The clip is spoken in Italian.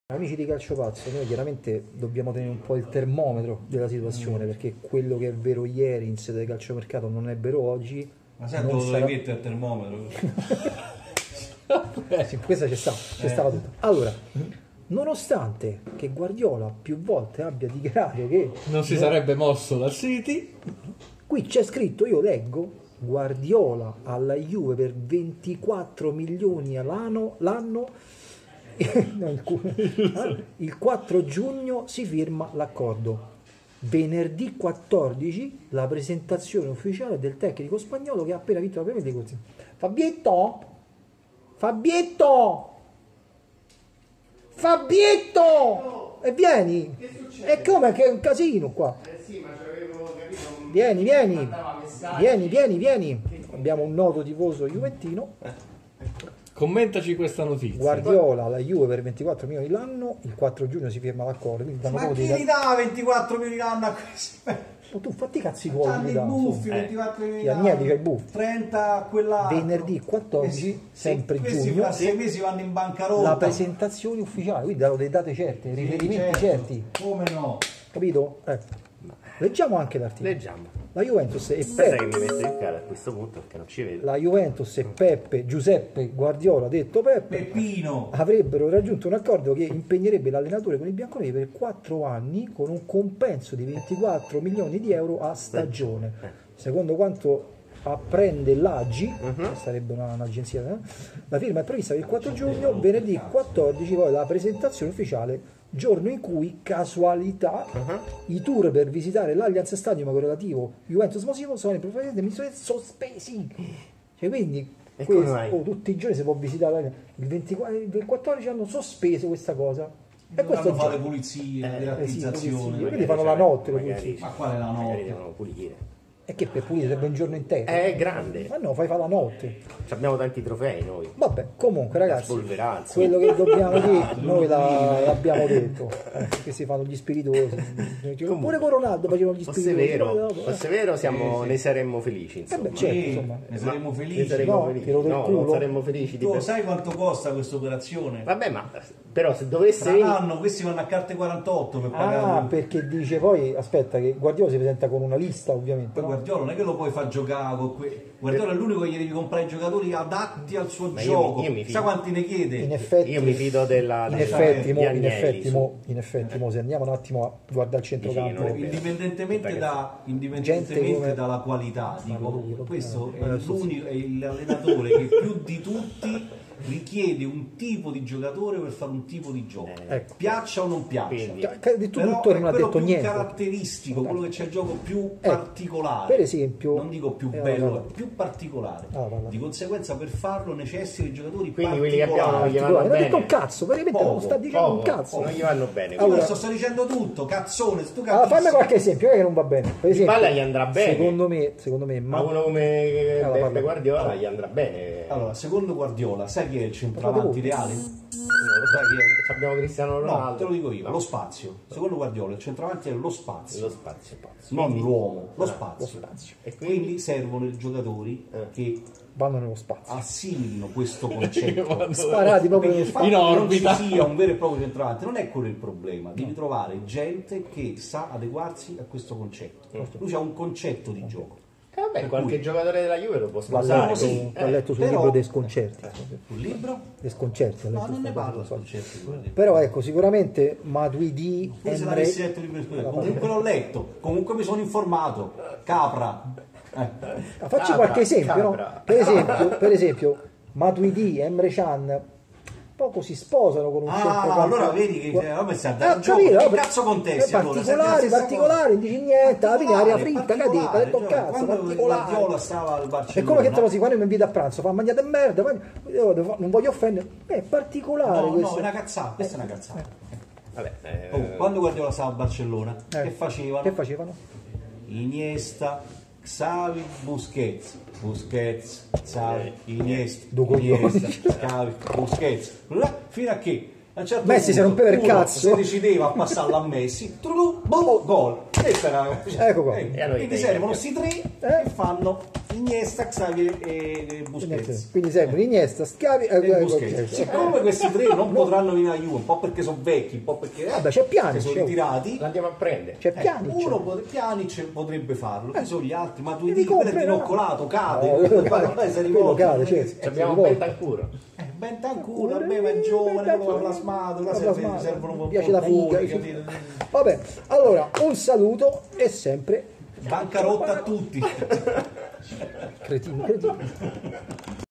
Amici di Calciopazzo, noi chiaramente dobbiamo tenere un po' il termometro della situazione, perché quello che è vero ieri in sede di calciomercato non è vero oggi. Ma sai dove sarà... devi mettere il termometro? Sì, questa c'è stava tutto. Allora, nonostante che Guardiola più volte abbia dichiarato che non si sarebbe mosso dal City, qui c'è scritto, io leggo, Guardiola alla Juve per 24 milioni l'anno, il 4 giugno si firma l'accordo. Venerdì 14 la presentazione ufficiale del tecnico spagnolo che ha appena vinto la Premier League. Fabietto! E vieni! E come che è un casino qua? Sì, ma c'avevo capito. Vieni. Abbiamo un noto tifoso juventino. Commentaci questa notizia. Guardiola alla Juve per 24 milioni l'anno, il 4 giugno si firma l'accordo. Ma chi gli dà 24 milioni l'anno a questo? Tu fatti i cazzi tuoi. Hanno i buffi, 24 milioni l'anno. Agnelli c'ha i buffi. 30 a quell'altro. Venerdì 14, sempre questi giugno. fra 6 mesi vanno in bancarotta. La presentazione ufficiale, quindi danno delle date certe, riferimenti certi. Come no? Capito? Leggiamo anche l'articolo. Leggiamo. La Juventus e Aspetta Peppe. che mi metto in cara a questo punto perché non ci vedo. La Juventus e Peppe, Giuseppe Guardiola, detto Peppe, Peppino, avrebbero raggiunto un accordo che impegnerebbe l'allenatore con i bianconeri per 4 anni con un compenso di 24 milioni di euro a stagione. Secondo quanto apprende l'AGI, che sarebbe un'agenzia, la firma è prevista per il 4 giugno, venerdì 14 poi la presentazione ufficiale, giorno in cui, casualità, i tour per visitare l'Allianz Stadium correlativo Juventus Mosimo sono in sospesi. Cioè, quindi tutti i giorni si può visitare il 14 hanno sospeso questa cosa. E questo fanno fare le pulizie, le attivizzazioni. Quindi fanno la notte le pulizie. Ma quale la notte? Devono pulire. E che per pulire serve un giorno intero? È grande. Ma no, fai la notte. Abbiamo tanti trofei noi. Vabbè, comunque ragazzi, Spolveranza. quello che dobbiamo dire noi l'abbiamo detto, che si fanno gli spiritosi. Pure con Ronaldo facevano gli spiritosi. Fosse vero ne saremmo felici, insomma. Certo, insomma. Ne saremmo felici. Ne saremmo felici. Non saremmo felici. Tu sai quanto costa questa operazione? Vabbè, ma però se dovesse Tra l'anno questi vanno a carte 48 per pagare. Ah, perché dice poi, aspetta, che Guardiola si presenta con una lista, ovviamente. Poi Guardiola non è che lo puoi far giocare con Guardiola è l'unico che gli devi comprare i giocatori adatti al suo gioco. Sai quanti ne chiede? In effetti, io mi fido in effetti, se andiamo un attimo a guardare il centrocampo, indipendentemente dalla qualità, dico, questo è l'allenatore che più di tutti richiede un tipo di giocatore per fare un tipo di gioco, piaccia o non piaccia. Però è quello più caratteristico, quello che c'è il gioco più particolare, per esempio, non dico più bello, più particolare. Di conseguenza per farlo necessita di giocatori particolari. Quelli che abbiamo non gli vanno non bene. Detto un cazzo, veramente non sta dicendo un cazzo. Non gli vanno bene. Allora, sto dicendo tutto, cazzone, fammi qualche esempio che non va bene. Per esempio, Palla gli andrà bene. Secondo me, ma uno come Peppe Guardiola gli andrà bene. Allora, secondo Guardiola, sai chi è il centravanti ideale? Non lo sai chi è? Abbiamo Cristiano Ronaldo. No, te lo dico io, lo spazio. Secondo Guardiola il centravanti è lo spazio. Lo spazio. Non l'uomo, lo spazio. E quindi servono i giocatori che vanno nello spazio, assimilino questo concetto, sparati proprio in orbita. Non ci sia un vero e proprio centravanti, non è quello il problema. Devi trovare gente che sa adeguarsi a questo concetto. Lui ha un concetto di gioco. Vabbè, qualche giocatore della Juve lo può sposare. Ho letto sul libro dei sconcerti. Sul libro? Dei sconcerti. No, non ne parlo sconcerti. Però ecco, sicuramente Matuidi, comunque l'ho letto, comunque mi sono informato. Capra. Facci qualche esempio, no? Per esempio, Matuidi, Emre Can poco si sposano con un centrocampo. Allora vedi che che cazzo contesti? Particolari, non dici niente, alla fine aria fritta, cadeta, ha detto cazzo, Guardiola stava al Barcellona. È come che te lo si quando mi invita a pranzo, fa mangiate merda, non voglio offendere. È particolare questo. No, è una cazzata, questa è una cazzata. Vabbè, quando Guardiola stava a Barcellona, che facevano? Iniesta, Xavi, Busquets, Xavi, Iniesta, Xavi, Busquets, fino a che a un certo Messi si rompeva il cazzo, si decideva a passarla a Messi, gol. Questa era, ecco qua. quindi servono questi tre che fanno Iniesta, Xavi e Busquets. Quindi sempre Iniesta, Schiavi e Busquets. Siccome questi tre non potranno venire a Juve, un po' perché sono vecchi, un po' perché c'è Pjanic, sono ritirati, l'andiamo a prendere. C'è Pjanic. Pjanic potrebbe farlo, chi sono gli altri? Ma tu Li dici compri, per noccolato, cade, quello cade, certo. Abbiamo Bentancur. Bentancur, a me è giovane, quello plasmato, servono un po' piace la figa. Vabbè, allora un saluto e sempre bancarotta a tutti. Cretino.